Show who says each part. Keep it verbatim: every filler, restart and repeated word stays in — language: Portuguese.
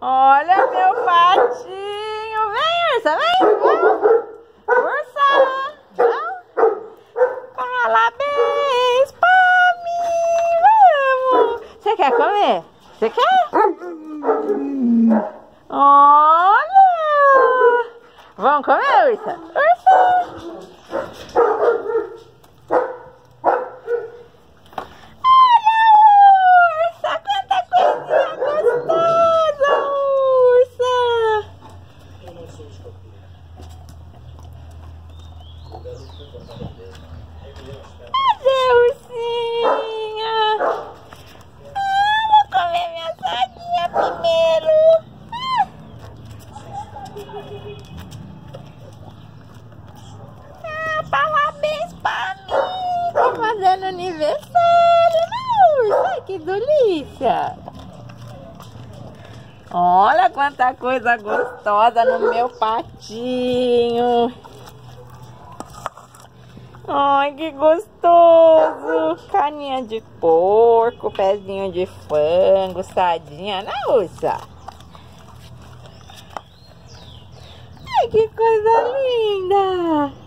Speaker 1: Olha meu patinho. Vem, Ursa, vem. Vamos. Ursa. Vamos. Parabéns pra mim. Vamos. Você quer comer? Você quer? Olha. Vamos comer, Ursa? Ursa. Cadê, ursinha? Ah, vou comer minha sardinha primeiro. Ah, parabéns pra mim. Tô fazendo aniversário, né, ursa? Ai, que delícia. Olha quanta coisa gostosa no meu patinho. Ai, que gostoso! Carninha de porco, pezinho de frango, sardinha na ursa. Ai, que coisa linda!